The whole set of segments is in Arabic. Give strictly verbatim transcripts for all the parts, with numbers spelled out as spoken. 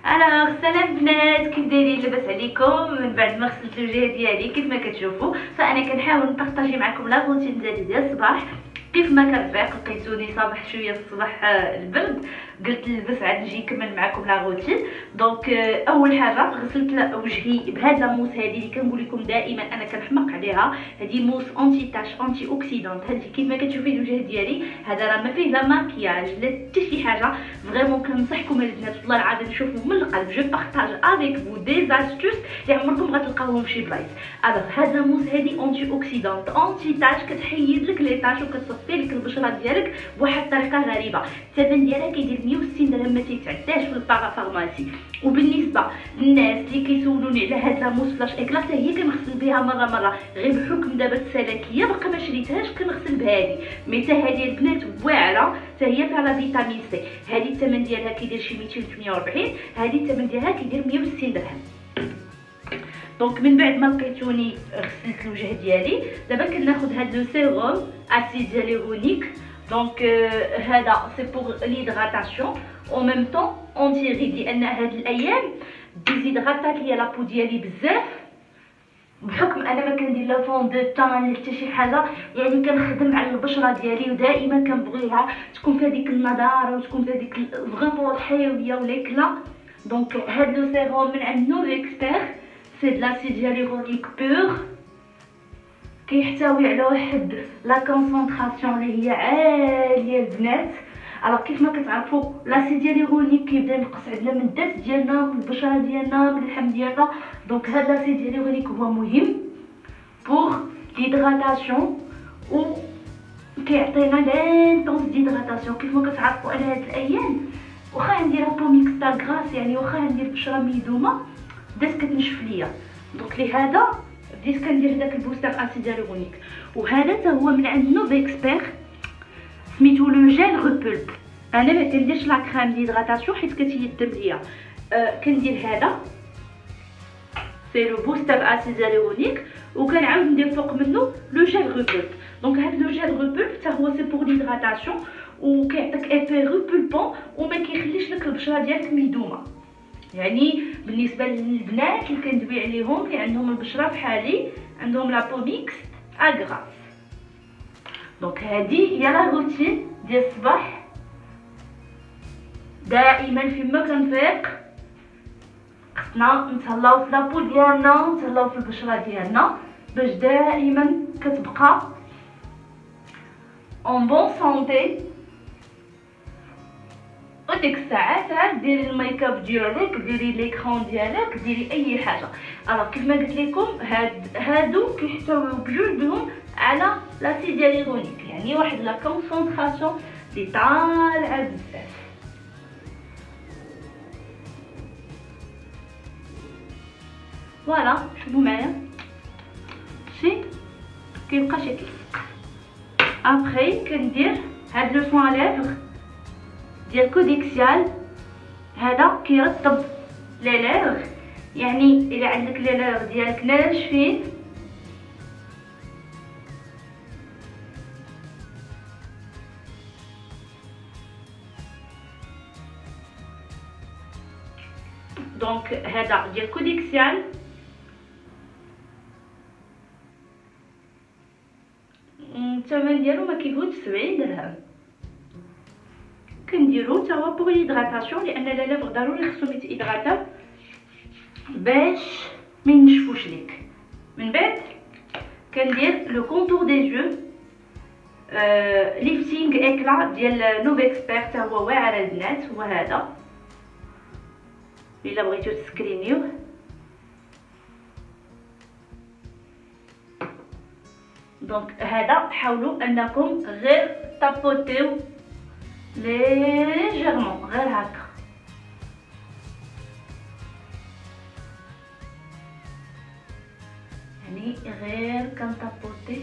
الوغ سلام بنات، كيف دايرين؟ لاباس عليكم؟ من بعد ما غسلت الوجه ديالي كيف ما كتشوفوا فانا كنحاول نبارطاجي معكم لا روتين ديالي ديال الصباح. كيف ما كنفيق لقيتوني صباح شويه الصباح البرد، قلت نلبس عاد نجي نكمل معكم لا روتين. دونك اول حاجه غسلت وجهي بهاد لاموس هذه اللي كنقول لكم دائما انا كنحمق عليها. هذه موس انتي تاش انتي اوكسيدونت. هذه كيف ما كتشوفي الوجه ديالي هذا راه ما فيه لا ماكياج لا حتى شي حاجه. فريمون كنصحكم البنات والله العظيم شوفوا من القلب جو بارطاج افيك فو دي زاستوس اللي عمركم غتلقاوهم في شي بلايص. الوغ هاد لاموس هذه انتي اوكسيدونت انتي تاش، كتحيد لك لي تاش وكتصفي لك البشره ديالك بواحد الطريقه غريبه. الثمن ديالها كيدير مية وستين درهم، ما تيتعداش في البارا فارماسي. وبالنسبه للناس اللي كيسولوني على هاد لاموس فلاش اكلا حتى هي كنغسل بها مره مره، غير بحكم دابا السلكيه باقا ما شريتهاش كنغسل بهذه. مي حتى هذه البنات واعره حتى هي فيها لا فيتامين سي. هذه الثمن ديالها كيدير شي ميتين ثمانية وأربعين، هذه الثمن ديالها كيدير مية وستين درهم. دونك من بعد ما لقيتوني غسلت الوجه ديالي دابا كناخذ هاد لو سيروم اسيد هيالورونيك. دونك euh, هذا سي بور ليدغاتاسيون او ميم طون اونتي ريد، لان هاد الايام ديزيدغاتات ليا لابو ديالي بزاف بحكم انا ما كندير لا فون دو طون حتى شي حاجه، يعني كنخدم على البشره ديالي ودائما كنبغيها تكون فيها ديك النضاره وتكون فيها ديك فريمون الحيويه وليكلا. دونك هاد لو سيروم من عند نوف اكسبير سي د لاسيد هيالورونيك بور، كيحتوي على واحد لا كونسونطراسيون اللي هي عاليه البنات. الوغ كيف ما كتعرفوا لاسيد هيالورونيك كيبدا ينقص عندنا من الدات ديالنا من البشره ديالنا من اللحم ديالنا. دونك هذا لاسيد هيالورونيك هو مهم بور ليدغاتاسيون و كيعطينا لانطونس ديدغاتاسيون. كيف ما كتعرفوا انا هاد الايام واخا ندير بوميكس تاع غراس، يعني واخا ندير بشره ميدومه بدات كتنشف ليا. دونك لهذا بديت كندير داك البوستر اسيد هيالورونيك. وهذا حتى هو من عند نوف اكسبير سميتو لو جيل ريبولب. انا ما كنديرش لا كريم ديدغاتاسيون حيت كتيدم ليا، أه كندير هذا سي لو بوستر اسيد هيالورونيك وكنعاود ندير فوق منه لو جيل ريبولب. دونك هذا لو جيل ريبولب حتى هو سي بور ليدغاتاسيون وكيعطيك ايفي ريبولبون وما كيخليش لك البشره ديالك ميدومه. يعني بالنسبه للبنات اللي كندوي عليهم اللي عندهم البشره بحالي عندهم لا بوميكس اغراس. دونك هذه هي لا روتين ديال الصباح. دائما فيما كنفيق خصنا نتهلاو في لابو ديالنا نتهلاو في البشره ديالنا باش دائما كتبقى اون بون سونتي. وديك الساعات عاد ديري الميك اب ديالك، ديري ليكرون ديالك، ديري اي حاجه. الوغ كيف ما قلت لكم هاد هادو كيحتويو بجوجهم على لاسيد هيالورونيك، يعني واحد لا كونسونطراسيون اللي طالعه بزاف. فوالا شوفوا معايا شي كيبقى شكل. ابخي كندير هاد لو سوان ليفغ ديال كوديكسيال. هذا كيرطب لي ليغ، يعني الا عندك لي ليغ ديالك ناشفين دونك هذا ديال كوديكسيال. الثمن ديالو ما كيفوتش سبعين درهم. كنديرو حتى هو بوغ ليدغاتاسيون لان لا ليفغ ضروري خصهم يتيدغاتاو باش ما ينشفوش ليك. من بعد كندير لو كونتور دي جو آه ليفتينغ اكلا ديال نوف اكسبير حتى هو واعر البنات. هو هذا الا بغيتو تسكرينيوه. دونك هذا حاولوا انكم غير طابوتيو ليجيرمون غير هكا. يعني غير كنطابوتي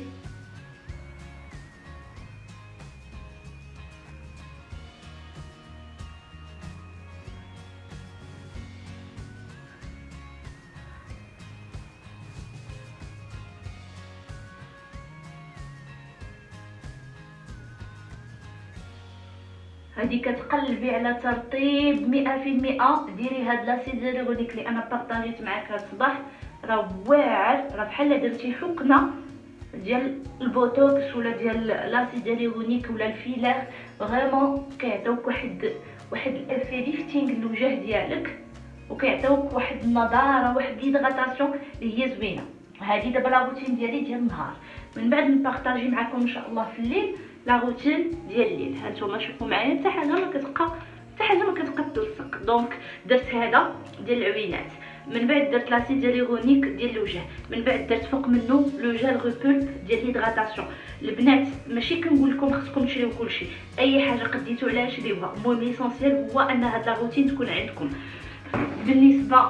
غادي كتقلبي على ترطيب مئة في المئة. ديري هاد لاسيد هيالورونيك اللي انا بارطاجيت معاك هاد الصباح، راه واعر، راه بحال درتي حقنه ديال البوتوكس ولا ديال لاسيد هيالورونيك ولا الفيلر. فريمون كيعطيوك واحد واحد الافي ليفتينغ للوجه ديالك، وكيعطيوك واحد النضاره، واحد ليدغاتاسيون اللي هي زوينه. هذه دابا لا روتين ديالي ديال النهار، من بعد نبارطاجي معكم ان شاء الله في الليل لا روتين ديال الليل. ها نتوما شوفوا معايا، حتى حاجه ما كتبقى حتى حاجه ما كتبقى تلصق. دونك درت هذا ديال العوينات، من بعد درت لاسيد هيالورونيك ديال الوجه، من بعد درت فوق منه لو جيل ريبولب ديال ليدغاتاسيون. البنات ماشي كنقول لكم خصكم تشريو كلشي، اي حاجه قديتو عليها شريوها، المهم ليسونسيال هو ان هاد لا روتين تكون عندكم. بالنسبه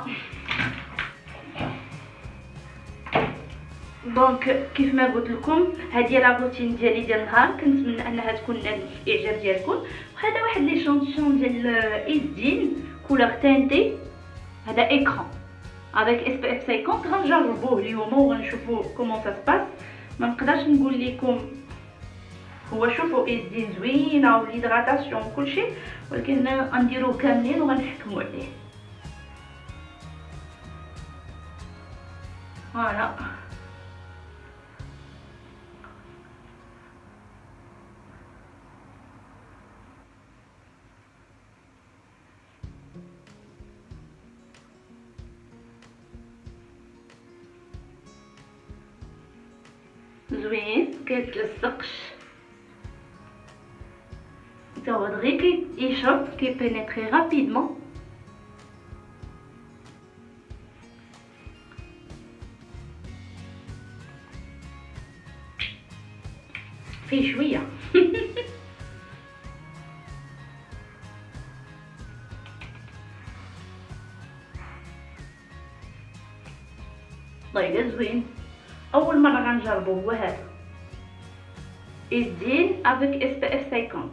دونك كيف ما قلت لكم هذه لا روتين ديالي ديال النهار، كنتمنى انها تكون نال الاعجاب ديالكم. وهذا واحد لي شونطيون ديال ايزدين كولور تانتي، هذا ايكران افيك اس بي اف خمسين. غنجربوه اليوم وغنشوفوا كومون سا سباس. ما نقدرش نقول لكم هو شوفوا ايزدين زوينه وليدغاتاسيون وكلشي، ولكن غنديروه كاملين وغنحكموا عليه. فوالا زوين كيتلصقش، تا هو دغيا كيشرب كيبينيتري رابيدمون. فيه شويه طيب زوين. اول مره غنجربو هو هذا ايزدين افيك اس بي اف خمسين.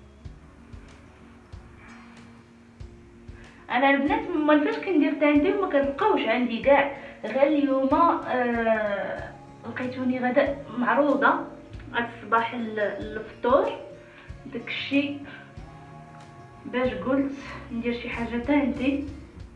انا البنات ما فاش كندير تانتي وما كتبقاوش عندي كاع، غير اليوم آه لقيتوني غدا معروضه هاد الصباح الفطور، داكشي باش قلت ندير شي حاجه تانتي.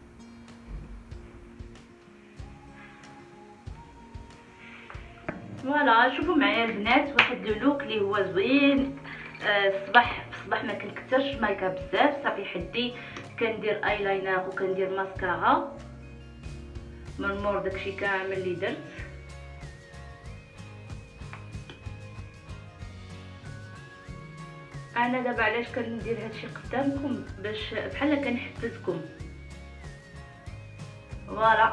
فوالا شوفوا معايا البنات، واحد لو لوك اللي هو زوين. آه الصباح في الصباح ما كنكثرش مايكا بزاف، صافي حدي كندير ايلاينر وكندير ماسكارا من مور داكشي كامل اللي درت. انا دابا علاش كندير هادشي قدامكم باش بحال كنحفزكم. فوالا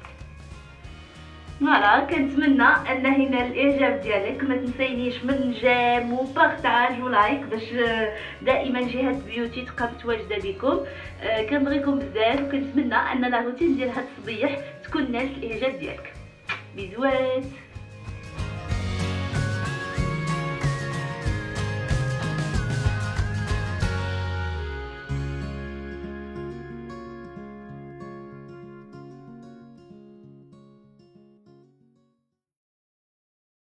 فوالا كنتمنى ان هنا الاعجاب ديالك. ما تنسينيش من جيم وبارطاج ولايك باش دائما جهه بيوتي تبقى متواجده بكم. آه كنبغيكم بزاف، وكنتمنى ان لا روتين ديال هاد الصبيح تكون نالت الاعجاب ديالك. بيزوات.